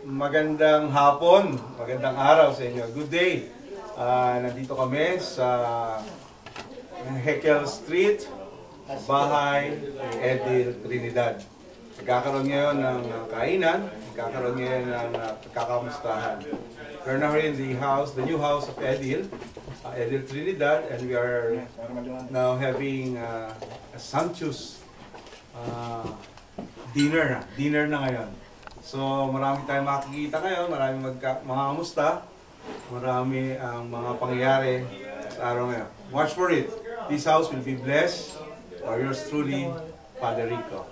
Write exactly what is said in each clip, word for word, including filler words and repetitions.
magandang hapon, magandang araw sa inyo. Good day. Uh, nandito kami sa Hekel Street, bahay ni Edil Trinidad. Nagkakaroon ngayon ng kainan, nagkakaroon ngayon ng pagkakamustahan. We're now in the house, the new house of Edil, uh, Edil Trinidad, and we are now having uh, a sumptuous uh, dinner, dinner na ngayon. So marami tayong makikita ngayon, marami magka, mga musta, marami ang mga pangyayari sa araw ngayon. Watch for it. This house will be blessed by yours truly, Father Rico.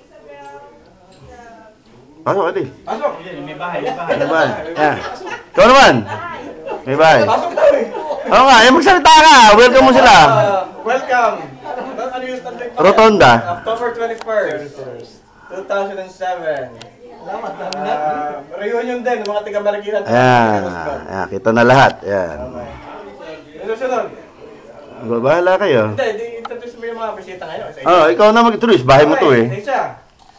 Pasok, Adil. Pasok! May bahay, may bahay. May bahay. Yeah. Ikaw naman. May bahay. Pasok daw eh! Oo nga, eh, magsalita ka. Welcome mo sila. Uh, welcome! Ano yung standard pa? Rotonda. October twenty-first, two thousand seven. Salamat. Uh, reunion din, mga taga-Marikina. Ayan. Ayan, kita na lahat. Ayan. Ano sunod? Bahala kayo. Hindi, di introduce mo yung mga bisita ngayon. Oo, oh, ikaw na mag-introduce. Bahay mo to eh. Isa.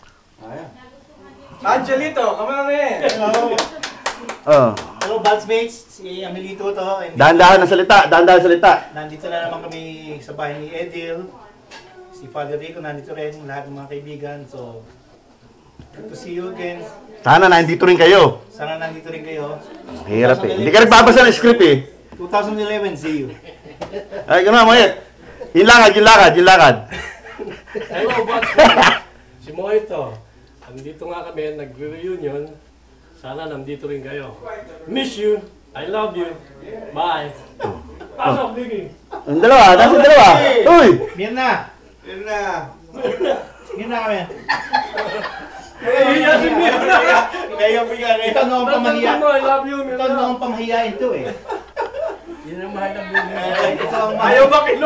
Angelito, come on in. Hello. Oh. Hello, Batsmates. Si Amelito to. And Dahan-dahan na salita. Dahan-dahan salita. nandito na naman kami sa bahay ni Edil. Si Father Rico nandito rin. Lahat ng mga kaibigan. So, good to see you again. Sana nandito rin kayo. Sana nandito rin kayo. Hirap eh. Hindi ka nagbabasa ng script eh. twenty eleven, see you. Ay, gano'n, Mayet. Yung lakad, yung lakad, yung lakad. Hello, Batsman. Si Moito. Nandito nga kami, nag-reunion. Sana nandito rin kayo. Miss you. I love you. Bye. Pasok, Vicky. Ang dalawa, nasa dalawa. Uy! Miyan na. Yun na. Miyan na kami. Hey, si Mia. Kaya bigyan. Ito noong pamahiya. I love you. Ito noong pamahiyain to eh. Yun ang mahal ng Vicky. Ito ang Ayaw ba kilo?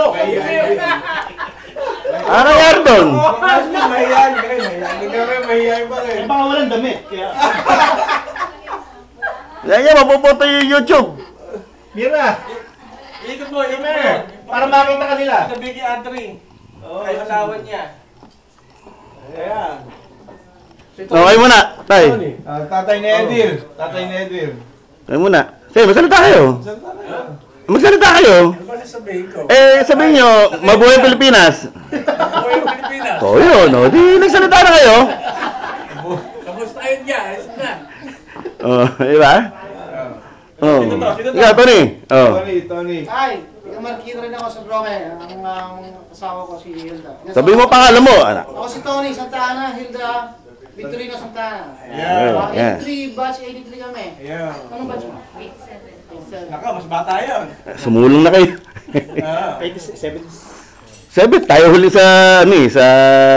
Ano yan doon? Mas mahihayin ka rin, mahihayin. Hindi ka rin mahihayin pa rin. Baka walang damit. Kaya... Yan yan, mapupunta yung YouTube. Mira. Ikot mo, ikot mo. Para makita ka nila. Sa Vicky Adri. Ay, asawa niya. Ayan. Okay muna, tay. Uh, tatay ni Edil. Tatay ni Edil. Okay muna. Sige, magsalita kayo. Magsalita kayo. Ano ba sasabihin ko? Eh, sabihin nyo, mabuhay Pilipinas. Ako yung Pilipinas. Oo, yun. O, di nagsalita na kayo. Kamusta yun niya? Ayos na. Oo, di ba? Oo. Ikaw, Tony. Oo. Tony, Tony. Ay, markita rin ako sa Broke. Ang, ang asawa ko si Hilda. Yes, Sabihin mo pangalan mo, anak. Ako si Tony, Santa Ana, Hilda, Victorino Santa Ana. Yeah. Uh, Yeah. eighty-three, batch eighty-three kami. Yeah. Anong batch mo? Naka, mas bata yun. Sumulong na kayo. Ah. eighty-seven. Sabit, tayo huli sa, ano eh, sa...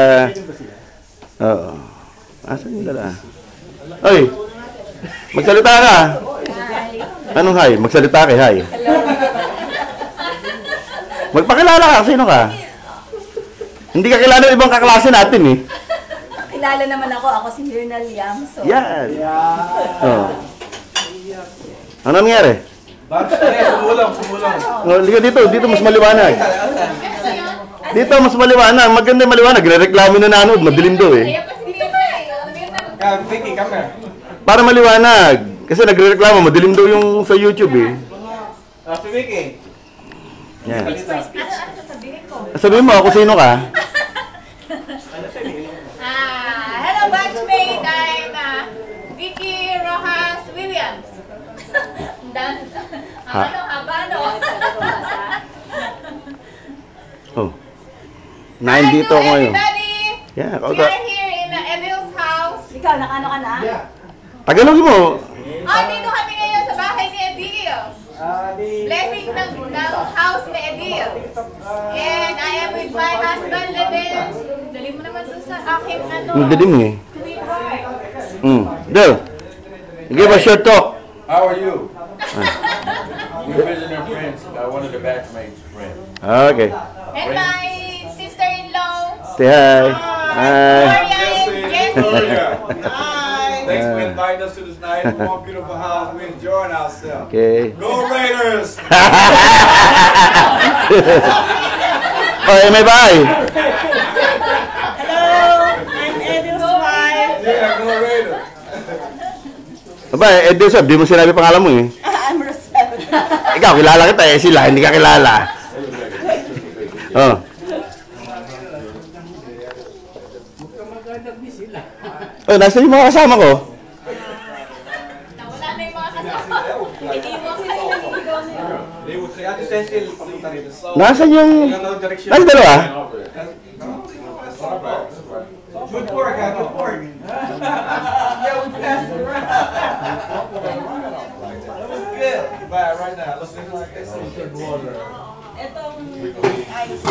Oo. Asan yung dala? Oy, magsalita ka. Anong hi? Magsalita ka, hi. Magpakilala ka, sino ka? Hindi ka kilala ng ibang kaklase natin eh. Kilala naman ako, ako si Mirna Liam. So, Yan. Oh. Ano nangyari? Bakit? Sumulong, sumulong. Oh, liga dito, dito mas maliwanag. Dito mas maliwanag, maganda yung maliwanag. Re-reklamo na nanood, madilim daw eh. Come, Vicky, come here. Para maliwanag. Kasi nagre-reklamo, madilim daw yung sa YouTube eh. Ah, si Vicky. Yan. ano, ano sasabihin ko? Sabihin mo ako sino ka? Ah, hello batchmate, I'm uh, Vicky Rojas Williams. Dan, Ha? ano, habano? Oh. Nandito ako ngayon. Everybody, Yeah, we kauta. are here in uh, Edil's house. Ikaw, nakano ka na? Yeah. Tagalogin mo. Oh, dito kami ngayon sa bahay ni Edil. Ah, di... Blessing ng, ng house ni Edil. And I am with my husband, Ledel. Dali mo naman doon sa aking ano. Ang dilim eh. sweetheart. Mm. Del, give us your talk. How are you? We're visiting friends, uh, one of the batchmates' friends. Okay. And my sister-in-law, Say hi. Hi. Gloria and Jessie. Hi! Thanks for inviting us to this nice, warm, beautiful house. We're enjoying ourselves. Okay. Go Raiders! Okay, may bye. Hello, I'm Edil's wife. Yeah, go Raiders! Aba, eh, Edil, sir, di mo sinabi pangalan mo eh. I'm Rosel. Ikaw, kilala kita eh. Sila, hindi ka kilala. Oh. Oh, nasa yung mga kasama ko? Nawala na yung mga kasama. Iniwan ko na yung naliligaw na yun. Si Ate Cecil, papunta rito. Nasaan yung... Yung direction. Nasaan dalawa? Good work, ha? Good work. Yeah, we passed it around. Good. Bye, right now. Let's do like this. Itong ice.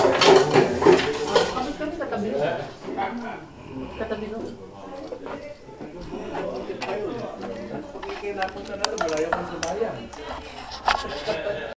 Katabi no. Kinapunta na ito, malayo kang subayan.